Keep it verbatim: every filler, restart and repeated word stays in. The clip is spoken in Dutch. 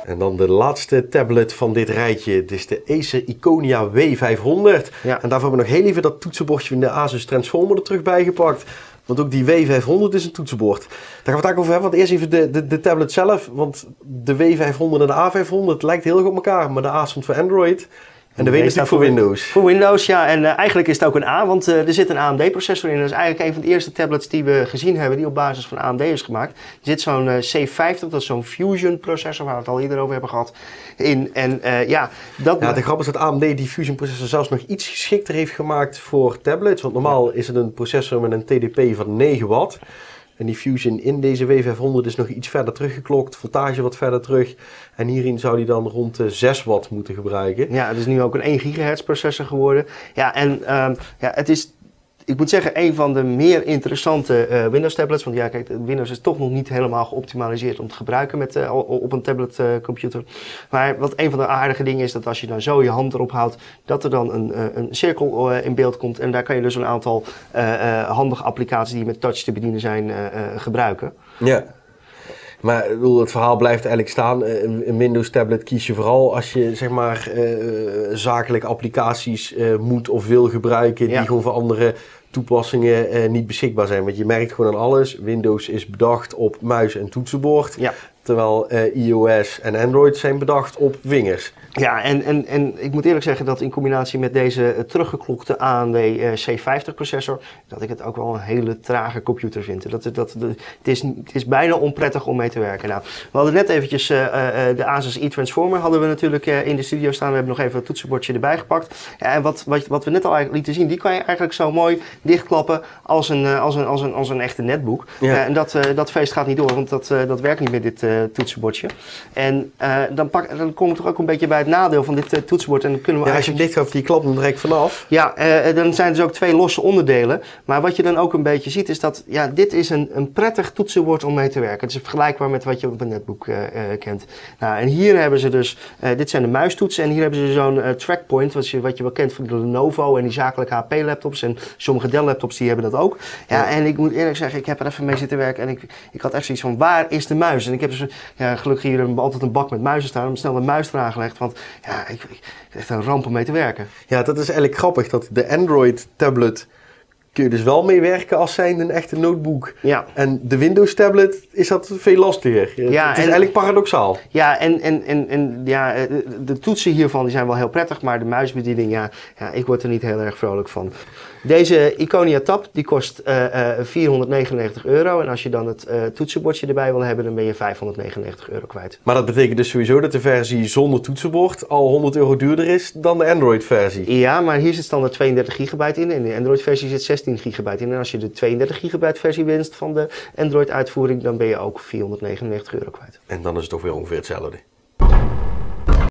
En dan de laatste tablet van dit rijtje. Het is de Acer Iconia W vijfhonderd. Ja. En daarvoor hebben we nog heel even dat toetsenbordje van de Asus Transformer er terug bij gepakt. Want ook die W vijfhonderd is een toetsenbord. Daar gaan we het eigenlijk over hebben. Want eerst even de, de, de tablet zelf. Want de W vijfhonderd en de A vijfhonderd lijkt heel erg op elkaar. Maar de A stond voor Android. En de W is voor Windows. Voor Windows, ja. En uh, eigenlijk is het ook een A, want uh, er zit een A M D-processor in. Dat is eigenlijk een van de eerste tablets die we gezien hebben die op basis van A M D is gemaakt. Er zit zo'n uh, C vijftig, dat is zo'n Fusion-processor waar we het al eerder over hebben gehad, in. En uh, ja, dat... Ja, de grap is dat A M D die Fusion-processor zelfs nog iets geschikter heeft gemaakt voor tablets. Want normaal is het een processor met een T D P van negen watt. En die Fusion in deze W vijfhonderd is nog iets verder teruggeklokt, voltage wat verder terug. En hierin zou die dan rond de zes watt moeten gebruiken. Ja, het is nu ook een één gigahertz processor geworden. Ja, en um, ja, het is... Ik moet zeggen, een van de meer interessante uh, Windows tablets. Want ja, kijk, Windows is toch nog niet helemaal geoptimaliseerd om te gebruiken met, uh, op een tabletcomputer. Uh, maar wat een van de aardige dingen is, dat als je dan zo je hand erop houdt, dat er dan een, uh, een cirkel uh, in beeld komt. En daar kan je dus een aantal uh, uh, handige applicaties die met touch te bedienen zijn uh, uh, gebruiken. Ja. Maar ik bedoel, het verhaal blijft eigenlijk staan. Een Windows tablet kies je vooral als je zeg maar uh, zakelijke applicaties uh, moet of wil gebruiken. Ja. Die gewoon voor andere toepassingen uh, niet beschikbaar zijn. Want je merkt gewoon aan alles. Windows is bedacht op muis en toetsenbord. Ja. Terwijl uh, iOS en Android zijn bedacht op vingers. Ja, en, en, en ik moet eerlijk zeggen dat in combinatie met deze uh, teruggeklokte A M D uh, C vijftig processor, dat ik het ook wel een hele trage computer vind. Dat, dat, dat, het, is, het is bijna onprettig om mee te werken. Nou, we hadden net eventjes uh, uh, de Asus e-Transformer hadden we natuurlijk uh, in de studio staan. We hebben nog even het toetsenbordje erbij gepakt. Ja, en wat, wat, wat we net al eigenlijk lieten zien, die kan je eigenlijk zo mooi dichtklappen als een, uh, als een, als een, als een echte netbook. Ja. Uh, en dat, uh, dat feest gaat niet door, want dat, uh, dat werkt niet met dit uh, toetsenbordje. En uh, dan, pak, dan kom ik toch ook een beetje bij het nadeel van dit uh, toetsenbord. En dan kunnen we ja, als je hem dicht gaat, die klapt hem direct vanaf. Ja, uh, dan zijn er dus ook twee losse onderdelen. Maar wat je dan ook een beetje ziet is dat ja, dit is een, een prettig toetsenbord om mee te werken. Het is vergelijkbaar met wat je op een netbook uh, uh, kent. Nou, en hier hebben ze dus, uh, dit zijn de muistoetsen en hier hebben ze zo'n uh, trackpoint, wat je, wat je wel kent van de Lenovo en die zakelijke H P laptops en sommige Dell laptops die hebben dat ook. Ja, ja, en ik moet eerlijk zeggen, ik heb er even mee zitten werken en ik, ik had echt zoiets van, waar is de muis? En ik heb dus, ja, gelukkig hier altijd een bak met muizen staan, om snel een muis eraan gelegd, want ja, ik, ik, het is echt een ramp om mee te werken. Ja, dat is eigenlijk grappig, dat de Android tablet kun je dus wel mee werken als zijnde een echte notebook. Ja. En de Windows tablet is dat veel lastiger. Ja, het is en, eigenlijk paradoxaal. Ja, en, en, en, en ja, de, de toetsen hiervan die zijn wel heel prettig, maar de muisbediening, ja, ja, ik word er niet heel erg vrolijk van. Deze Iconia Tab die kost uh, uh, vierhonderdnegenennegentig euro en als je dan het uh, toetsenbordje erbij wil hebben, dan ben je vijfhonderdnegenennegentig euro kwijt. Maar dat betekent dus sowieso dat de versie zonder toetsenbord al honderd euro duurder is dan de Android versie. Ja, maar hier zit standaard tweeëndertig gigabyte in en in de Android versie zit zestien gigabyte in. En als je de tweeëndertig gigabyte versie wenst van de Android uitvoering, dan ben je ook vierhonderdnegenennegentig euro kwijt. En dan is het toch weer ongeveer hetzelfde.